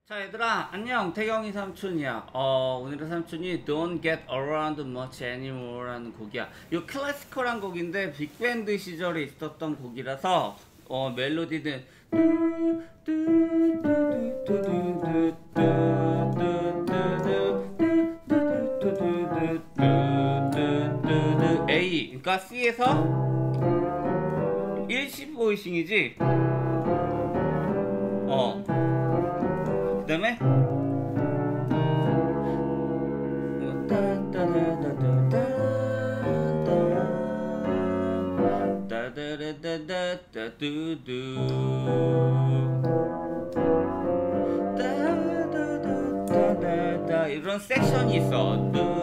자 얘들아 안녕, 태경이 삼촌이야. 오늘의 삼촌이 Don't Get Around Much Anymore 라는 곡이야. 이 클래시컬한 곡인데 빅밴드 시절에 있었던 곡이라서 멜로디는 A, 그러니까 C에서 1시 보이싱이지. 그 다음에 이런 섹션이 있어.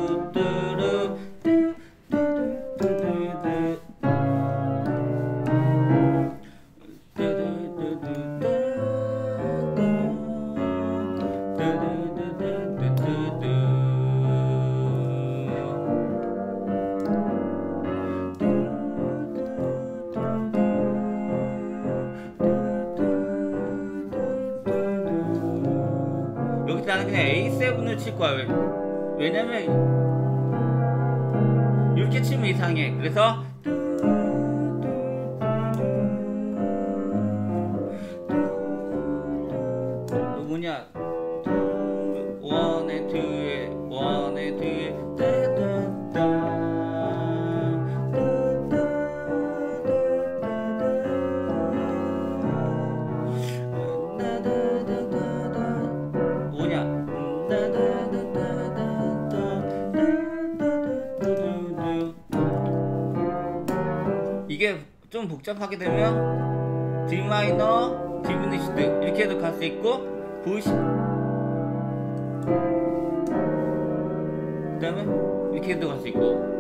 여기서 나는 그냥 A7을 칠 거야. 왜냐면 이렇게 치면 이상해. 그래서 뭐냐, 원에 뒤에 원에 뒤에 뭐냐, 이게 좀 복잡하게 되면 D 마이너, 디미니시드 이렇게 해도 갈 수 있고, 부시 그 다음에 이렇게 해도 갈 수 있고,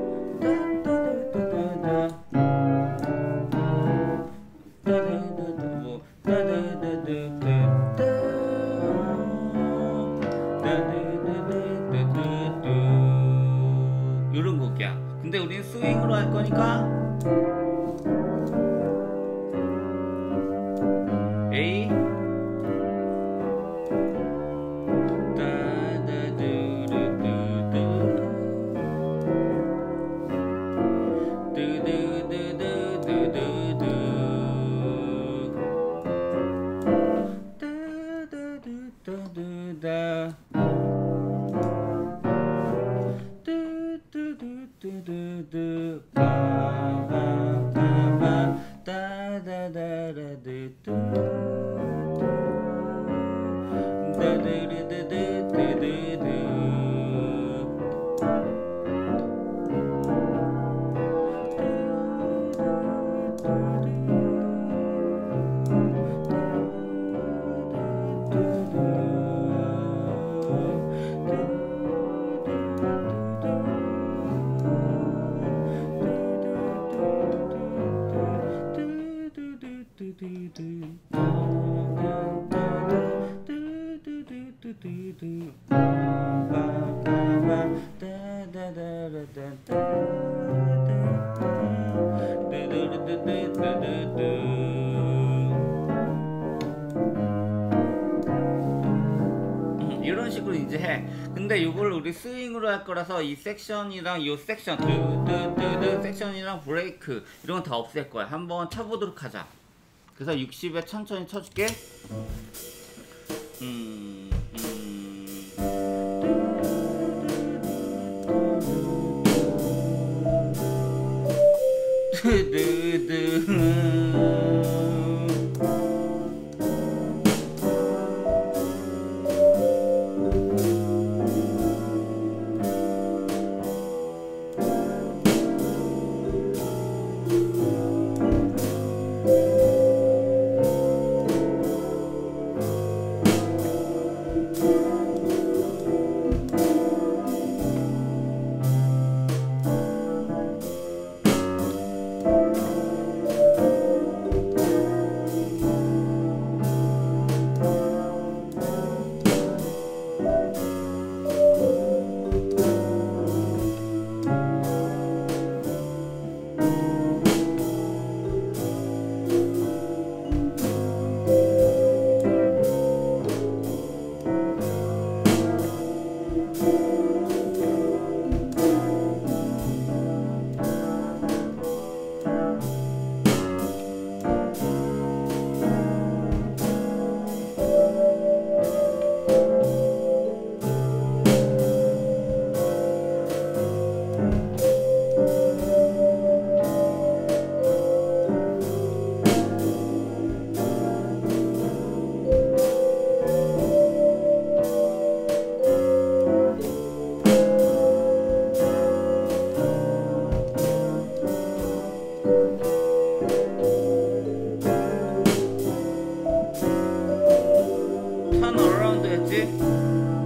이런 곡이야. 근데 우리는 스윙으로 할 거니까 A 이런 식으로 이제 해. 근데 이걸 우리 스윙으로 할 거라서 이 섹션이랑 이 섹션 섹션이랑 브레이크 이런 건 다 없앨 거야. 한번 쳐보도록 하자. 그래서 60에 천천히 쳐줄게. 정도였지?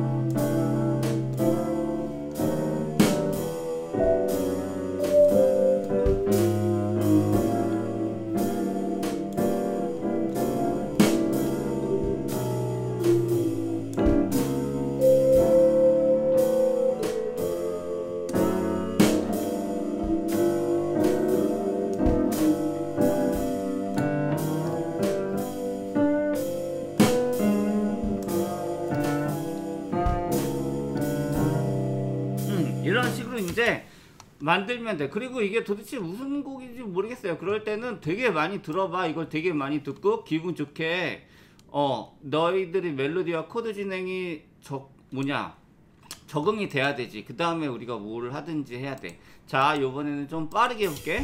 이런 식으로 이제 만들면 돼. 그리고 이게 도대체 무슨 곡인지 모르겠어요. 그럴 때는 되게 많이 들어봐. 이걸 되게 많이 듣고 기분 좋게 너희들이 멜로디와 코드 진행이 적응이 돼야 되지. 그 다음에 우리가 뭘 하든지 해야 돼. 자, 요번에는 좀 빠르게 해볼게.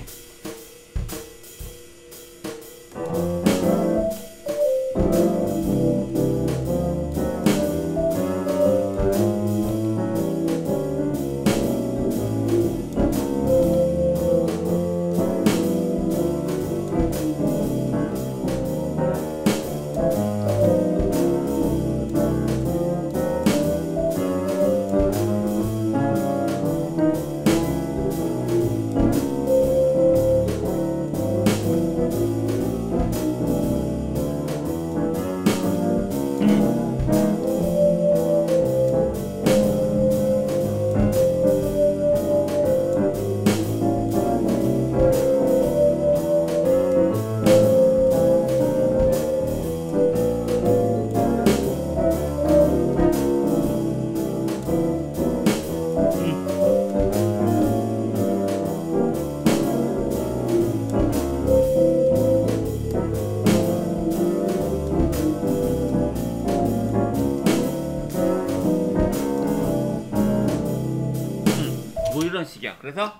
뭐 이런 식이야. 그래서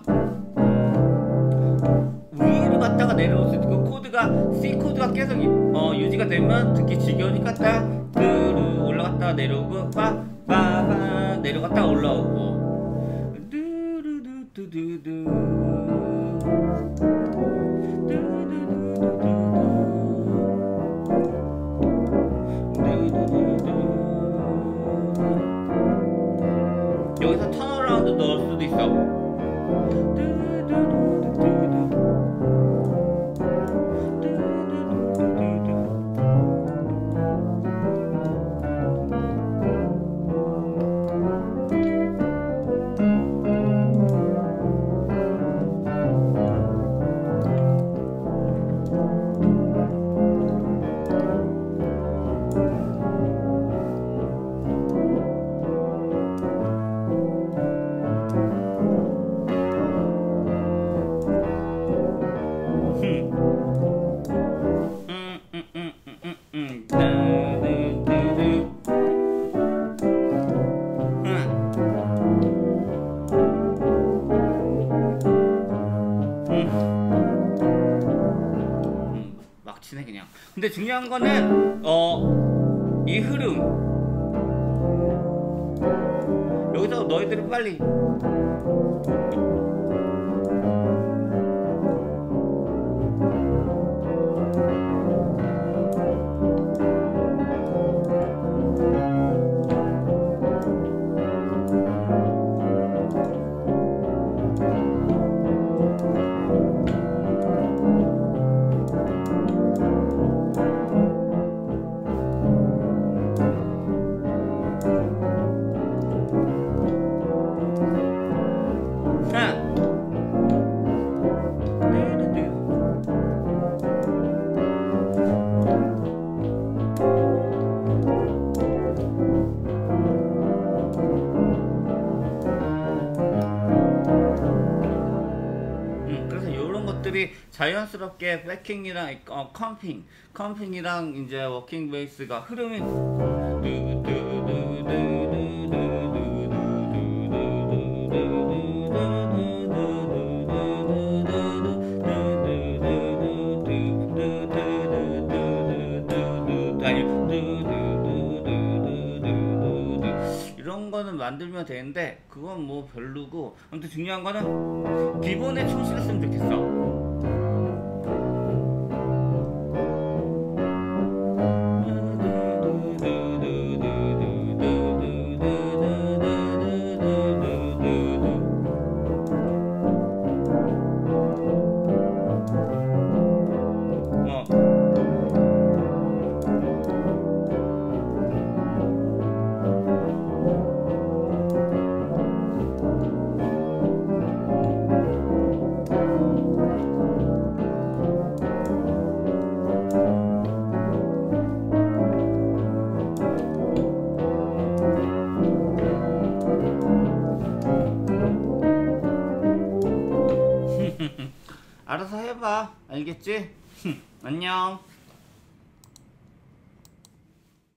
위로 갔다가 내려올 수 있고, 코드가 C 코드가 계속 유지가 되면 듣기 지겨우니까 딱 올라갔다가 내려오고 빠빠빠 내려갔다가 올라오고 두루두두두두 여기서 턴어라운드 넣을 수도 있어. 막 치네 그냥. 근데 중요한 거는 이 흐름. 여기서 너희들이 빨리 그래서 이런 것들이 자연스럽게 백킹이랑 컴핑이랑 이제 워킹 베이스가 흐름이 이런 거는 만들면 되는데 그건 뭐 별로고, 아무튼 중요한 거는 기본에 충실했으면 좋겠어. 알아서 해봐. 알겠지? 안녕.